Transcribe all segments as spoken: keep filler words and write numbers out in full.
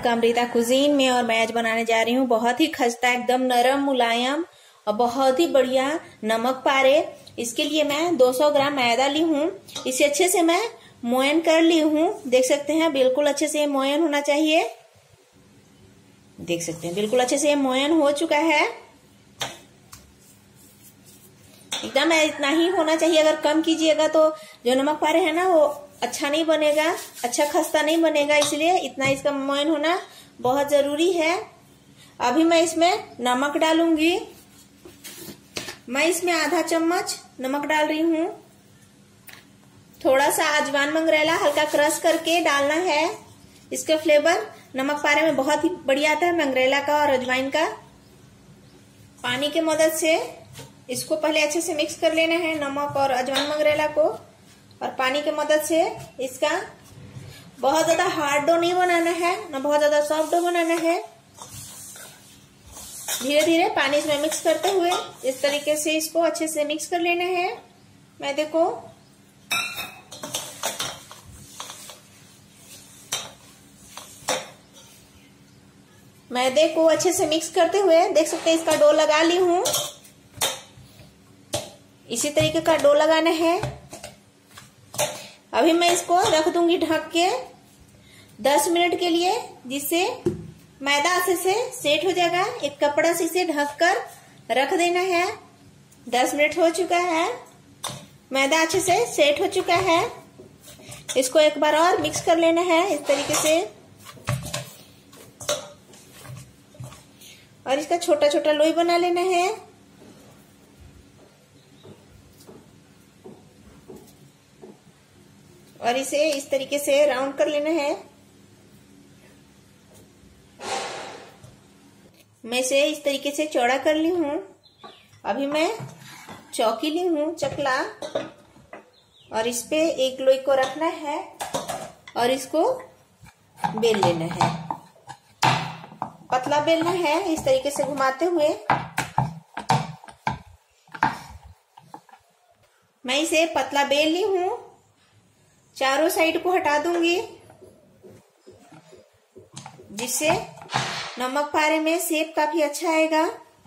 आपका अमृता कुजीन में। और मैं आज बनाने जा रही हूँ बहुत ही खस्ता, एकदम नरम मुलायम और बहुत ही बढ़िया नमक पारे। इसके लिए मैं दो सौ ग्राम मैदा ली हूँ। इसे अच्छे से मैं मोयन कर ली हूँ। देख सकते हैं बिल्कुल अच्छे से मोयन होना चाहिए। देख सकते हैं बिल्कुल अच्छे से मोयन हो चुका है। एकदम इतना ही होना चाहिए। अगर कम कीजिएगा तो जो नमक पारे है ना वो अच्छा नहीं बनेगा, अच्छा खस्ता नहीं बनेगा। इसलिए इतना इसका मोयन होना बहुत जरूरी है। अभी मैं इसमें नमक डालूंगी। मैं इसमें आधा चम्मच नमक डाल रही हूँ। थोड़ा सा अजवाइन मंगरेला हल्का क्रश करके डालना है। इसका फ्लेवर नमक पारे में बहुत ही बढ़िया आता है, मंगरेला का और अजवाइन का। पानी की मदद से इसको पहले अच्छे से मिक्स कर लेना है, नमक और अजवाइन मंगरेला को। और पानी की मदद से इसका बहुत ज्यादा हार्ड डो नहीं बनाना है, ना बहुत ज्यादा सॉफ्ट डो बनाना है। धीरे धीरे पानी इसमें मिक्स करते हुए इस तरीके से इसको अच्छे से मिक्स कर लेना है मैदे को। मैदे को अच्छे से मिक्स करते हुए देख सकते हैं इसका डो लगा ली हूं। इसी तरीके का डो लगाना है। अभी मैं इसको रख दूंगी ढक के दस मिनट के लिए, जिससे मैदा अच्छे से सेट हो जाएगा। एक कपड़ा से इसे ढक कर रख देना है। दस मिनट हो चुका है, मैदा अच्छे से सेट हो चुका है। इसको एक बार और मिक्स कर लेना है इस तरीके से। और इसका छोटा छोटा लोई बना लेना है। और इसे इस तरीके से राउंड कर लेना है। मैं इसे इस तरीके से चौड़ा कर ली हूं। अभी मैं चौकी ली हूं चकला, और इस पे एक लोई को रखना है और इसको बेल लेना है। पतला बेलना है इस तरीके से घुमाते हुए। मैं इसे पतला बेल ली हूं। चारों साइड को हटा दूंगी, जिससे नमक पारे में शेप काफी अच्छा आएगा।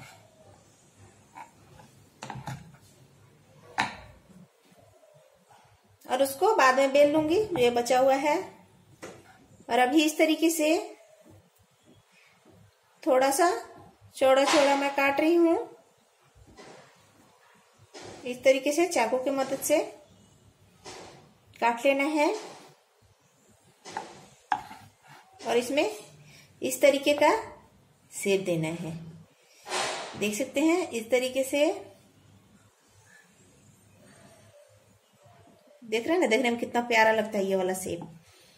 और उसको बाद में बेल लूंगी, ये बचा हुआ है। और अभी इस तरीके से थोड़ा सा चौड़ा चौड़ा मैं काट रही हूं। इस तरीके से चाकू की मदद से काट लेना है। और इसमें इस तरीके का शेप देना है। देख सकते हैं इस तरीके से। देख रहे हैं ना, देखने में कितना प्यारा लगता है ये वाला शेप।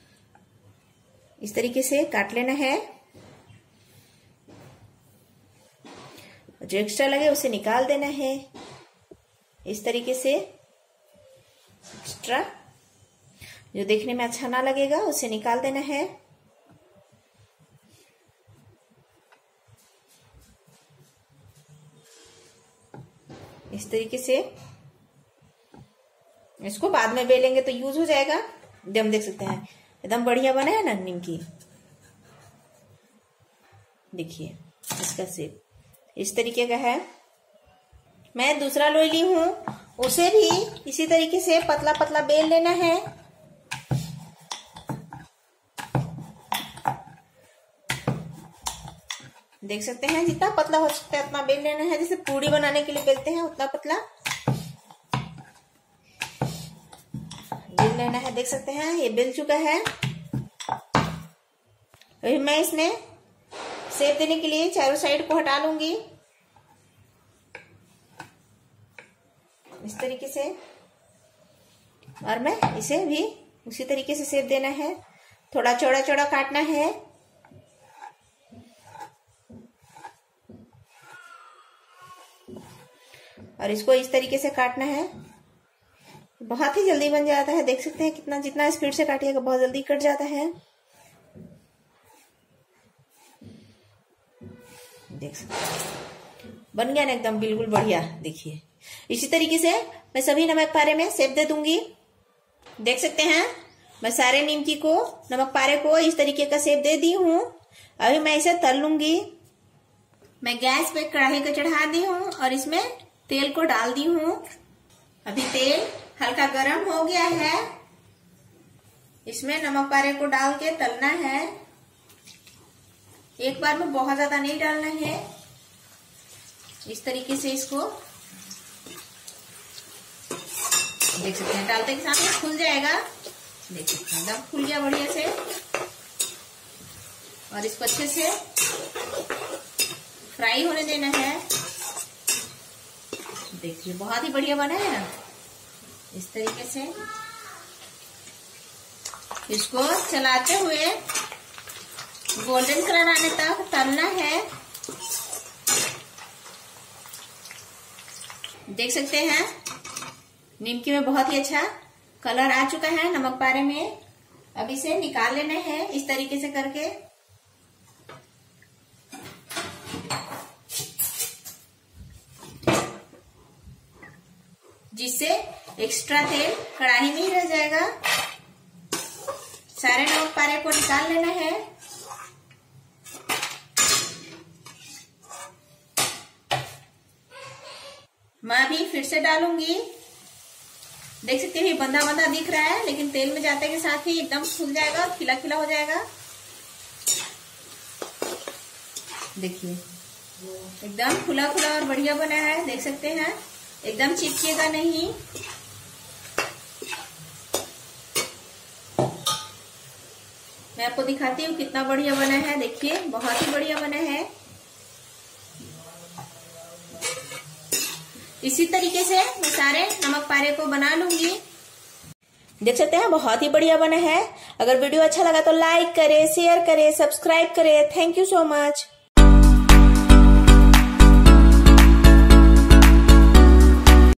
इस तरीके से काट लेना है। जो एक्स्ट्रा लगे उसे निकाल देना है। इस तरीके से एक्स्ट्रा जो देखने में अच्छा ना लगेगा उसे निकाल देना है। इस तरीके से इसको बाद में बेलेंगे तो यूज हो जाएगा। एकदम देख सकते हैं एकदम बढ़िया बना है ना निमकी। देखिए इसका शेप इस तरीके का है। मैं दूसरा लोई ली हूं, उसे भी इसी तरीके से पतला पतला बेल लेना है। देख सकते हैं जितना पतला हो सकता है उतना बेल लेना है। जैसे पूड़ी बनाने के लिए बेलते हैं उतना पतला बेल लेना है। देख सकते हैं ये बेल चुका है। अभी मैं इसमें शेप देने के लिए चारों साइड को हटा लूंगी इस तरीके से। और मैं इसे भी उसी तरीके से शेप देना है। थोड़ा चौड़ा चौड़ा काटना है। और इसको इस तरीके से काटना है। बहुत ही जल्दी बन जाता है। देख सकते हैं कितना जितना स्पीड से काटिएगा बहुत जल्दी कट जाता है। देख सकते हैं बन गया ना एकदम बिल्कुल बढ़िया। देखिए इसी तरीके से मैं सभी नमक पारे में शेप दे दूंगी। देख सकते हैं मैं सारे निमकी को, नमक पारे को इस तरीके का शेप दे दी हूँ। अभी मैं इसे तल लूंगी। मैं गैस पे कढ़ाई को चढ़ा दी हूँ और इसमें तेल को डाल दी हूँ। अभी तेल हल्का गर्म हो गया है। इसमें नमक पारे को डाल के तलना है। एक बार में बहुत ज्यादा नहीं डालना है। इस तरीके से इसको देख सकते हैं, डालते के साथ में खुल जाएगा। देख सकते हैं एकदम खुल गया बढ़िया से। और इसको अच्छे से फ्राई होने देना है। देखिए बहुत ही बढ़िया बना है ना। इस तरीके से इसको चलाते हुए गोल्डन कलर आने तक तलना है। देख सकते हैं निमकी में बहुत ही अच्छा कलर आ चुका है नमक पारे में। अब इसे निकाल लेना है इस तरीके से करके। जिससे एक्स्ट्रा तेल कढ़ाई में ही रह जाएगा। सारे नमक पारे को निकाल लेना है। मैं अभी फिर से डालूंगी। देख सकते हैं बंधा बंधा दिख रहा है, लेकिन तेल में जाते के साथ ही एकदम फूल जाएगा और खिला खिला हो जाएगा। देखिए एकदम खुला खुला और बढ़िया बना है। देख सकते हैं एकदम चिपकेगा नहीं। मैं आपको दिखाती हूँ कितना बढ़िया बना है। देखिए बहुत ही बढ़िया बना है। इसी तरीके से मैं सारे नमक पारे को बना लूंगी। देख सकते हैं बहुत ही बढ़िया बना है। अगर वीडियो अच्छा लगा तो लाइक करें, शेयर करें, सब्सक्राइब करें। Thank you so much.